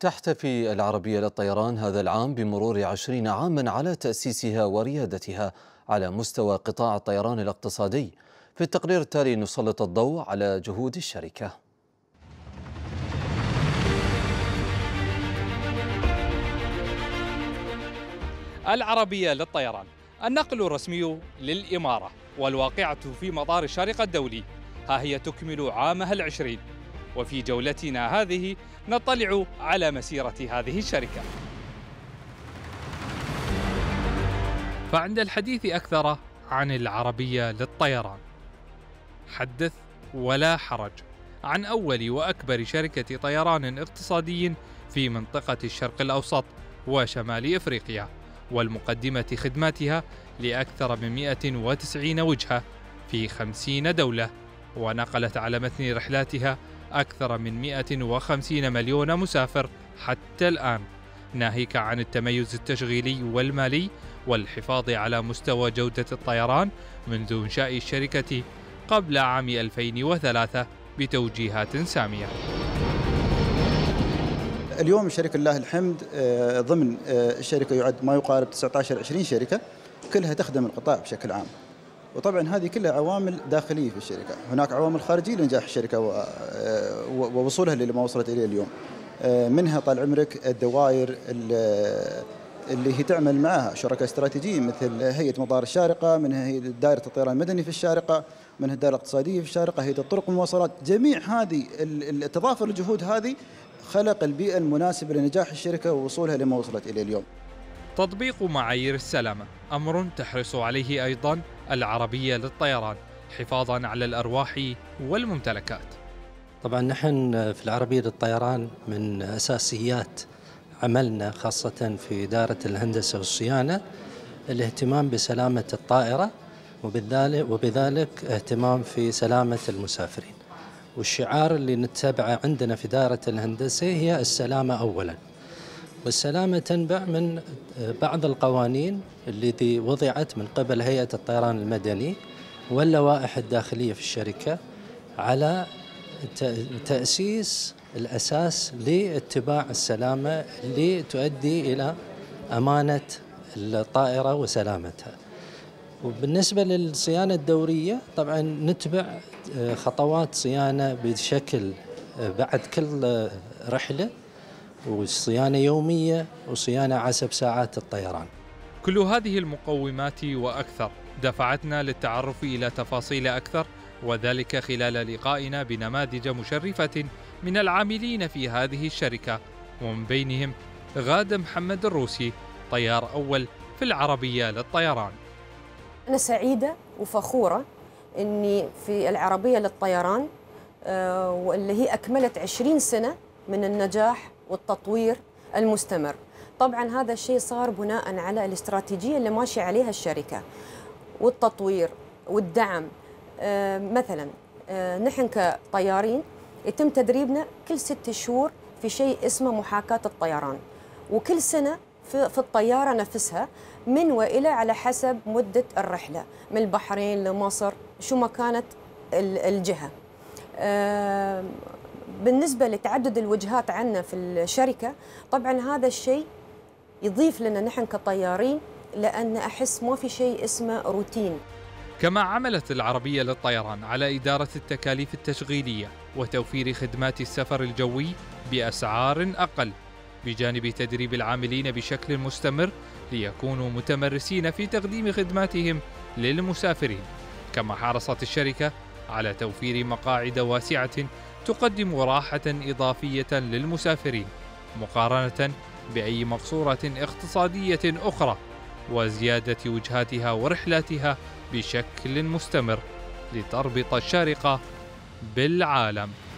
تحتفي العربية للطيران هذا العام بمرور 20 عاما على تأسيسها وريادتها على مستوى قطاع الطيران الاقتصادي. في التقرير التالي نسلط الضوء على جهود الشركة. العربية للطيران النقل الرسمي للإمارة والواقعة في مطار الشارقة الدولي، ها هي تكمل عامها العشرين، وفي جولتنا هذه نطلع على مسيرة هذه الشركة. فعند الحديث أكثر عن العربية للطيران حدث ولا حرج عن أول وأكبر شركة طيران اقتصادي في منطقة الشرق الأوسط وشمال إفريقيا، والمقدمة خدماتها لأكثر من 190 وجهة في 50 دولة، ونقلت على متن رحلاتها أكثر من 150 مليون مسافر حتى الآن، ناهيك عن التميز التشغيلي والمالي والحفاظ على مستوى جودة الطيران منذ إنشاء الشركة قبل عام 2003 بتوجيهات سامية. اليوم الشركة لله الحمد ضمن الشركة يعد ما يقارب 19-20 شركة كلها تخدم القطاع بشكل عام، وطبعا هذه كلها عوامل داخلية في الشركة. هناك عوامل خارجية لنجاح الشركة ووصولها لما وصلت إليه اليوم، منها طال عمرك الدوائر اللي هي تعمل معها شركاء استراتيجيين مثل هيئة مطار الشارقة، منها هي دائرة الطيران المدني في الشارقة، منها الدائرة الاقتصادية في الشارقة، هيئة الطرق والمواصلات. جميع هذه التضافر الجهود هذه خلق البيئة المناسبة لنجاح الشركة ووصولها لما وصلت إليه اليوم. تطبيق معايير السلامة أمر تحرص عليه أيضا العربية للطيران حفاظا على الأرواح والممتلكات. طبعا نحن في العربية للطيران من أساسيات عملنا خاصة في إدارة الهندسة والصيانة الاهتمام بسلامة الطائرة، وبذلك اهتمام في سلامة المسافرين، والشعار اللي نتبعه عندنا في إدارة الهندسة هي السلامة أولا. والسلامة تنبع من بعض القوانين التي وضعت من قبل هيئة الطيران المدني واللوائح الداخلية في الشركة على تأسيس الأساس لاتباع السلامة اللي تؤدي إلى أمانة الطائرة وسلامتها. وبالنسبة للصيانة الدورية طبعا نتبع خطوات صيانة بشكل بعد كل رحلة، وصيانة يومية وصيانة حسب ساعات الطيران. كل هذه المقومات وأكثر دفعتنا للتعرف إلى تفاصيل أكثر، وذلك خلال لقائنا بنماذج مشرفة من العاملين في هذه الشركة، ومن بينهم غادة محمد الروسي طيار أول في العربية للطيران. أنا سعيدة وفخورة أني في العربية للطيران واللي هي أكملت 20 سنة من النجاح والتطوير المستمر. طبعا هذا الشيء صار بناء على الاستراتيجية اللي ماشي عليها الشركة والتطوير والدعم. مثلا نحن كطيارين يتم تدريبنا كل 6 شهور في شيء اسمه محاكاة الطيران، وكل سنة في الطيارة نفسها من وإلى على حسب مدة الرحلة من البحرين لمصر شو ما كانت الجهة. بالنسبة لتعدد الوجهات عنا في الشركة طبعا هذا الشيء يضيف لنا نحن كطيارين، لأن أحس ما في شيء اسمه روتين. كما عملت العربية للطيران على إدارة التكاليف التشغيلية وتوفير خدمات السفر الجوي بأسعار أقل، بجانب تدريب العاملين بشكل مستمر ليكونوا متمرسين في تقديم خدماتهم للمسافرين. كما حرصت الشركة على توفير مقاعد واسعة تقدم راحة إضافية للمسافرين مقارنة بأي مقصورة اقتصادية أخرى، وزيادة وجهاتها ورحلاتها بشكل مستمر لتربط الشارقة بالعالم.